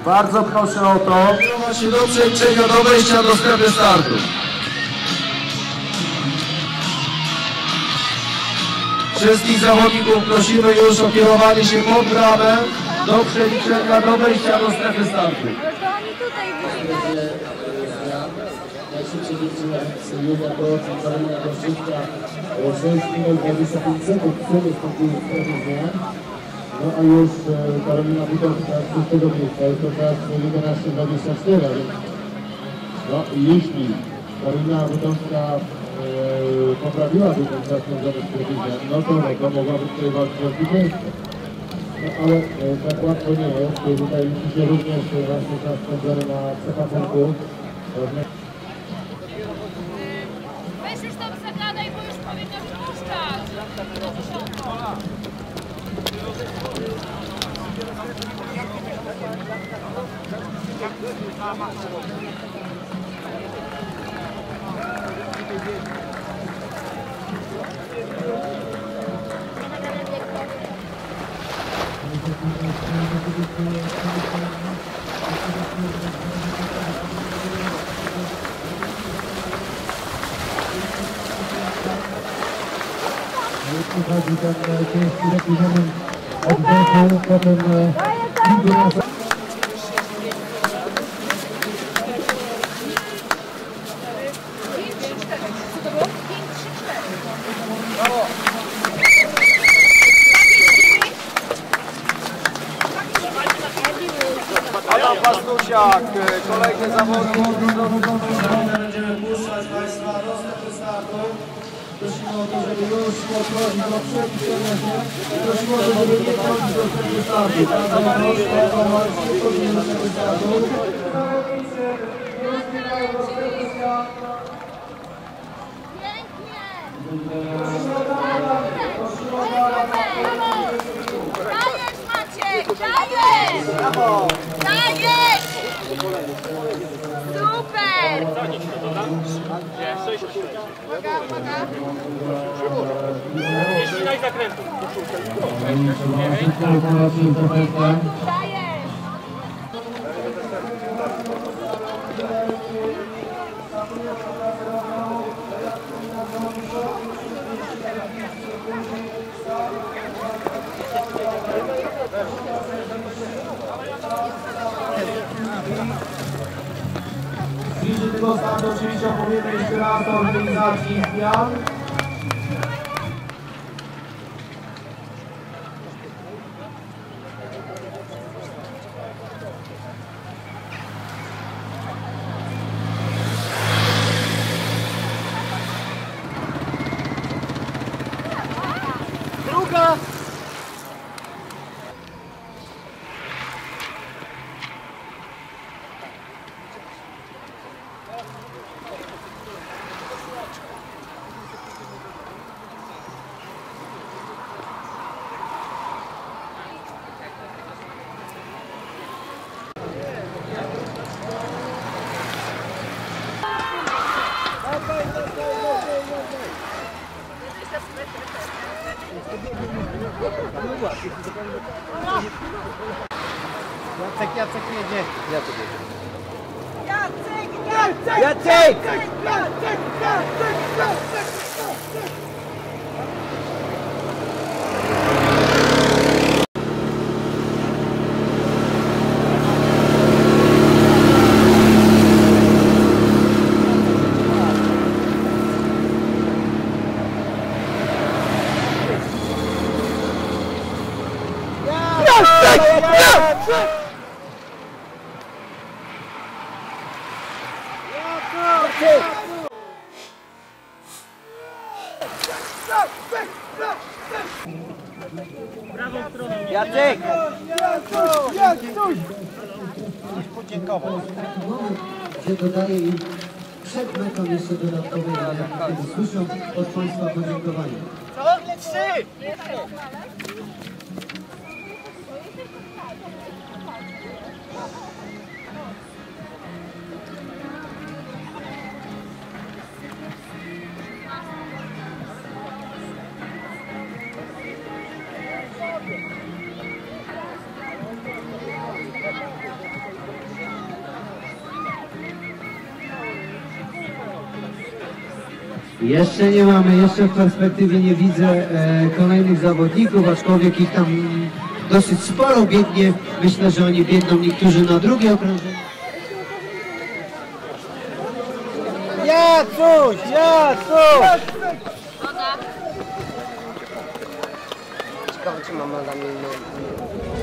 Bardzo proszę o to. Kierować się do przejścia do wejścia do strefy startu. Wszystkich zawodników prosimy już o kierowanie się pod bramę do przeliczenia do wejścia do strefy startu. Ale to oni tutaj wybiegają. Najszybciej dziewczyna Julia Proci, Karolina Koszczynska, 6 minut 25 sekund przed nastąpiły strefy zmian. No a już Karolina Witowska z 6 miejsca, jest to czas 11:24, więc no jeśli Karolina Witowska poprawiłaby ten czas związany z strefy zmian, no to mogłaby tutaj walczyć o zwycięstwo. No ale tak łatwo nie jest, tutaj liczy się również właśnie czas spędzony na przepaczeniu. Weź już tam zagadaj, bo już powinno wpuszczać. Przychodzi ten ciężki taki moment oddechu, potem Adam Pastusiak, kolejny zawodnik. Będziemy puszczać Państwa do strefy startu. Prosimy o to, żeby już podchodzić do przeliczenia się. Prosimy o to, żeby nie wchodzić do strefy startu. Pan zawodnik Tomasz wchodzi do strefy startu. Zawodnicy już biegają do strefy startu. Dajesz, Maciek! Dajesz! Brawo! Dajesz! Super! Daj zakrętu. Dajesz! Bliżej tego startu oczywiście opowiemy jeszcze raz o organizacji zmian. Druga! Jacek jedzie. Jacek! Jacek! Podziękował. się dodaje im przed metą jeszcze dodatkowe jedzenie, kiedy słyszą od Państwa podziękowania. Ciągle 3! Jeszcze nie mamy, jeszcze w perspektywie nie widzę kolejnych zawodników, aczkolwiek ich tam dosyć sporo biegnie. Myślę, że oni biegną niektórzy na drugie okrążenie. Jacuś! Woda. Ciekawe, czy mama da mi